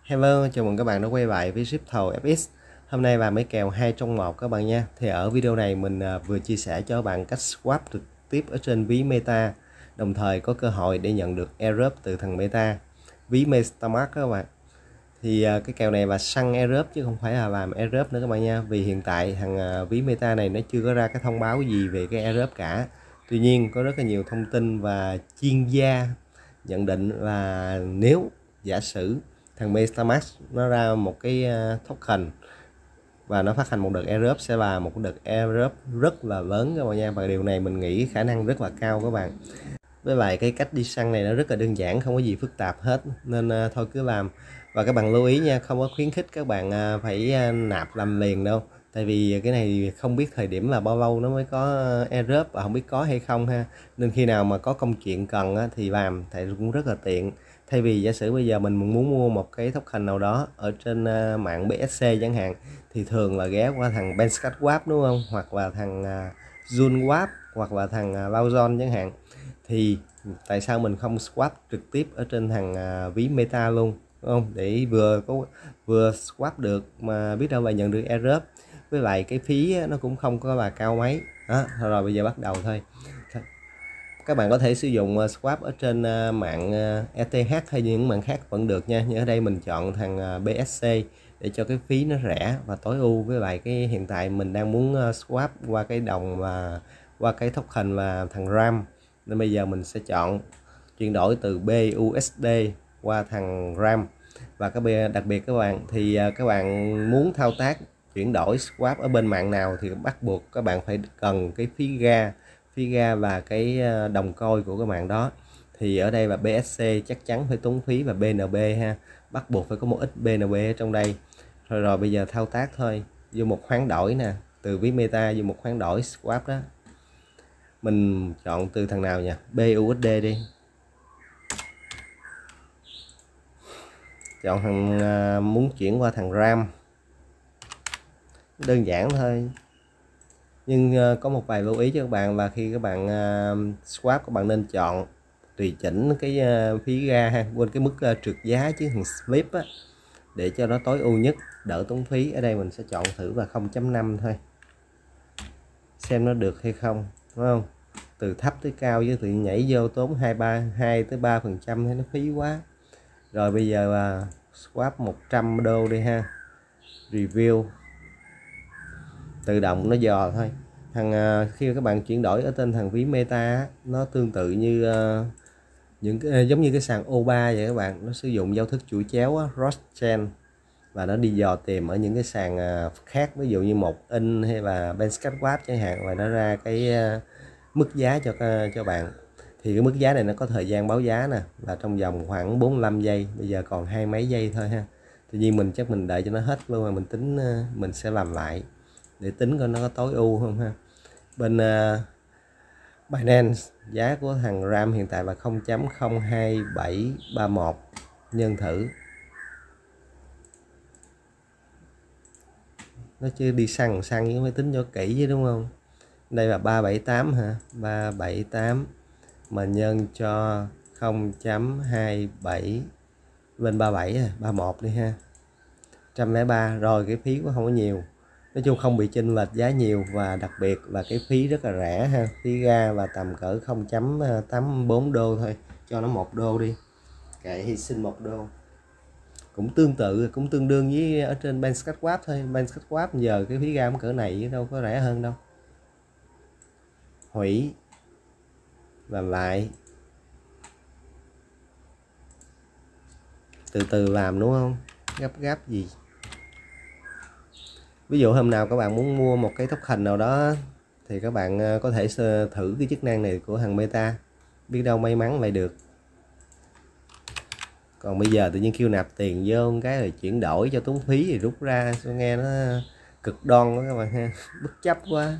Hello, chào mừng các bạn đã quay lại với ship thầu FX. Hôm nay và mấy kèo 2 trong 1 các bạn nha. Thì ở video này mình vừa chia sẻ cho các bạn cách swap trực tiếp ở trên ví Meta, đồng thời có cơ hội để nhận được airdrop từ thằng Meta, ví MetaMask các bạn. Thì cái kèo này là săn airdrop chứ không phải là làm airdrop nữa các bạn nha. Vì hiện tại thằng ví Meta này nó chưa có ra cái thông báo gì về cái airdrop cả. Tuy nhiên có rất là nhiều thông tin và chuyên gia nhận định là nếu giả sử thằng MetaMask nó ra một cái token và nó phát hành một đợt airdrop, sẽ là một đợt airdrop rất là lớn các bạn nha, và điều này mình nghĩ khả năng rất là cao các bạn. Với lại cái cách đi săn này nó rất là đơn giản, không có gì phức tạp hết, nên thôi cứ làm. Và các bạn lưu ý nha, không có khuyến khích các bạn phải nạp làm liền đâu, tại vì cái này không biết thời điểm là bao lâu nó mới có airdrop và không biết có hay không ha, nên khi nào mà có công chuyện cần thì làm, tại cũng rất là tiện. Thay vì giả sử bây giờ mình muốn mua một cái token nào đó ở trên mạng BSC chẳng hạn, thì thường là ghé qua thằng BenchCatSwap đúng không, hoặc là thằng JuneSwap, hoặc là thằng Lawson chẳng hạn. Thì tại sao mình không swap trực tiếp ở trên thằng ví Meta luôn, đúng không, để vừa swap được mà biết đâu là nhận được airdrop. Với lại cái phí nó cũng không có là cao mấy đó. Rồi bây giờ bắt đầu thôi. Các bạn có thể sử dụng swap ở trên mạng ETH hay những mạng khác vẫn được nha, nhưng ở đây mình chọn thằng BSC để cho cái phí nó rẻ và tối ưu. Với lại cái hiện tại mình đang muốn swap qua cái đồng và qua cái token là thằng RAM, nên bây giờ mình sẽ chọn chuyển đổi từ BUSD qua thằng RAM. Và đặc biệt các bạn thì các bạn muốn thao tác chuyển đổi swap ở bên mạng nào thì bắt buộc các bạn phải cần cái phí ga và cái đồng coin của các bạn đó. Thì ở đây là BSC chắc chắn phải tốn phí, và BNB ha, bắt buộc phải có một ít BNB ở trong đây. Rồi bây giờ thao tác thôi, vô một khoản đổi nè, từ ví Meta vô một khoản đổi swap đó. Mình chọn từ thằng nào nhỉ? BUSD đi. Chọn thằng muốn chuyển qua thằng RAM. Đơn giản thôi. Nhưng có một vài lưu ý cho các bạn là khi các bạn swap, các bạn nên chọn tùy chỉnh cái phí ga ha, quên cái mức trượt giá chứ thằng slip á, để cho nó tối ưu nhất, đỡ tốn phí. Ở đây mình sẽ chọn thử là 0.5 thôi, xem nó được hay không, đúng không? Từ thấp tới cao với tự nhảy vô tốn 2 tới 3% hay nó phí quá. Rồi bây giờ là swap 100 đô đi ha. Review tự động nó dò thôi. Khi các bạn chuyển đổi ở tên thằng ví Meta nó tương tự như giống như cái sàn O3 vậy các bạn, nó sử dụng giao thức chuỗi chéo Rothschild, và nó đi dò tìm ở những cái sàn khác, ví dụ như 1inch hay là BenchCatSwap chẳng hạn, và nó ra cái mức giá cho bạn. Thì cái mức giá này nó có thời gian báo giá nè, là trong vòng khoảng 45 giây, bây giờ còn 20 mấy giây thôi ha. Tuy nhiên mình chắc mình đợi cho nó hết luôn rồi mình tính, mình sẽ làm lại để tính coi nó có tối ưu không ha. Bên Binance giá của thằng RAM hiện tại là 0.02731 nhân thử. Nó chưa đi săn nhưng phải tính cho kỹ chứ, đúng không? Đây là 378 hả, 378 mà nhân cho 0.27 lên 37 31 đi ha, 103. Rồi cái phí cũng không có nhiều, nói chung không bị chênh lệch giá nhiều, và đặc biệt là cái phí rất là rẻ ha. Phí ga là tầm cỡ 0.84 đô thôi, cho nó 1 đô đi, kệ hy sinh 1 đô. Cũng tương đương với ở trên BenchCatSwap thôi. BenchCatSwap giờ cái phí ga cỡ này chứ đâu có rẻ hơn đâu. Hủy, làm lại, từ từ làm đúng không, gấp gì. Ví dụ hôm nào các bạn muốn mua một cái token nào đó thì các bạn có thể thử cái chức năng này của thằng Meta, biết đâu may mắn lại được. Còn bây giờ tự nhiên kêu nạp tiền vô cái rồi chuyển đổi cho tốn phí thì rút ra, nghe nó cực đoan quá các bạn ha, bất chấp quá.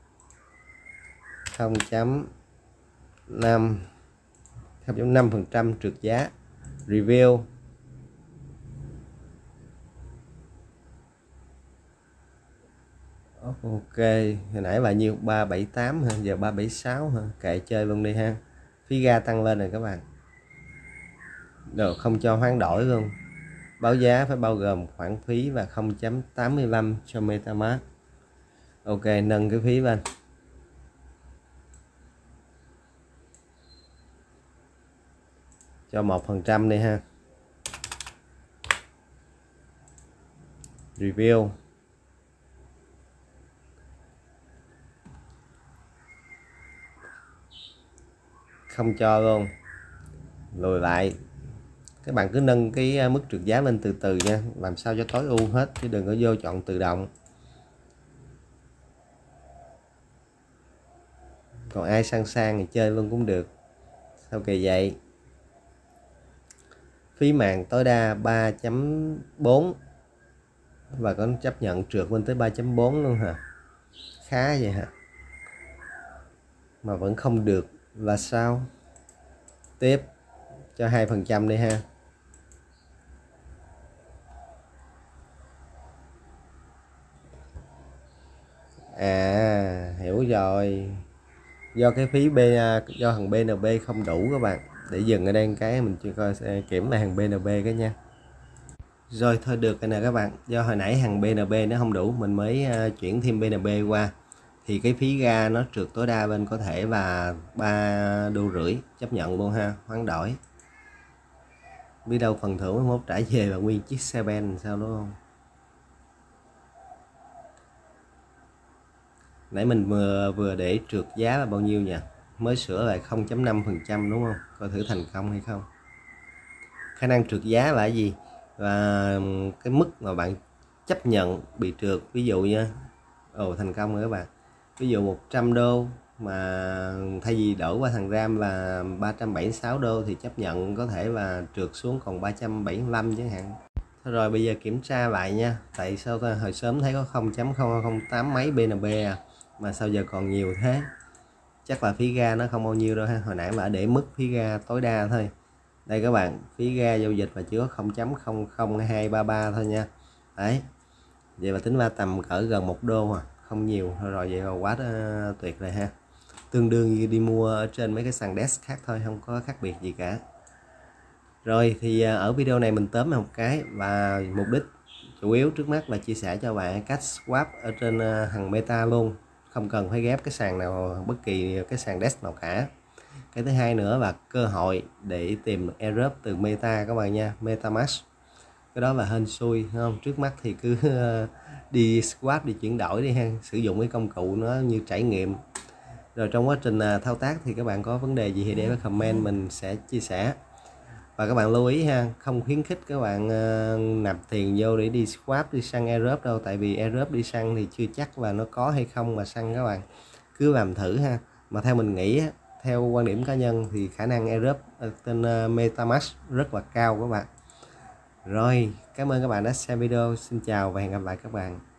0.5% trượt giá. Review. Ok, hồi nãy là nhiêu, 378 ha, giờ 376 ha, kệ chơi luôn đi ha. Phí ga tăng lên rồi các bạn. Rồi không cho hoán đổi luôn. Báo giá phải bao gồm khoản phí và 0.85 cho MetaMask. Ok, nâng cái phí lên. Cho 1% đi ha. Review. Không cho luôn. Lùi lại. Các bạn cứ nâng cái mức trượt giá lên từ từ nha, làm sao cho tối ưu hết chứ đừng có vô chọn tự động. Còn ai sang thì chơi luôn cũng được. Sao kỳ vậy? Phí màn tối đa 3.4 và có chấp nhận trượt lên tới 3.4 luôn hả? Khá vậy hả? Mà vẫn không được là sao? Tiếp cho 2% đi ha. À, hiểu rồi. Do cái phí do thằng BNB không đủ các bạn. Để dừng ở đây cái mình chưa coi kiểm lại thằng BNB cái nha. Rồi thôi được rồi nè các bạn. Do hồi nãy thằng BNB nó không đủ, mình mới chuyển thêm BNB qua. Thì cái phí ga nó trượt tối đa bên có thể là 3,5 đô, chấp nhận luôn ha, hoán đổi. Biết đâu phần thưởng mốt trả về là nguyên chiếc xe ben sao đúng không? Nãy mình vừa để trượt giá là bao nhiêu nhỉ? Mới sửa lại 0.5% đúng không? Coi thử thành công hay không. Khả năng trượt giá là gì? Và cái mức mà bạn chấp nhận bị trượt, ví dụ nha. Thành công rồi các bạn. Ví dụ 100 đô mà thay vì đổi qua thằng RAM là 376 đô thì chấp nhận có thể là trượt xuống còn 375 chẳng hạn. Thôi rồi bây giờ kiểm tra lại nha. Tại sao hồi sớm thấy có 0.008 mấy BNB à, mà sao giờ còn nhiều thế? Chắc là phí ga nó không bao nhiêu đâu ha. Hồi nãy là để mức phí ga tối đa thôi. Đây các bạn, phí ga giao dịch là chỉ có 0.00233 thôi nha. Đấy. Vậy mà tính ra tầm cỡ gần 1 đô à, không nhiều. Thôi rồi vậy là quá tuyệt rồi ha. Tương đương như đi mua ở trên mấy cái sàn DEX khác thôi, không có khác biệt gì cả. Rồi thì ở video này mình tóm một cái, và mục đích chủ yếu trước mắt là chia sẻ cho bạn cách swap ở trên thằng Meta luôn, không cần phải ghép cái sàn nào, bất kỳ cái sàn DEX nào cả. Cái thứ hai nữa là cơ hội để tìm airdrop từ Meta các bạn nha, MetaMask. Cái đó là hên xui không? Trước mắt thì cứ đi swap, đi chuyển đổi đi ha, sử dụng cái công cụ nó như trải nghiệm. Rồi trong quá trình thao tác thì các bạn có vấn đề gì thì để comment, mình sẽ chia sẻ. Và các bạn lưu ý ha, không khuyến khích các bạn nạp tiền vô để đi swap, đi săn airdrop đâu. Tại vì airdrop đi săn thì chưa chắc là nó có hay không mà săn các bạn. Cứ làm thử ha. Mà theo mình nghĩ, theo quan điểm cá nhân thì khả năng airdrop trên MetaMask rất là cao các bạn. Rồi, cảm ơn các bạn đã xem video. Xin chào và hẹn gặp lại các bạn.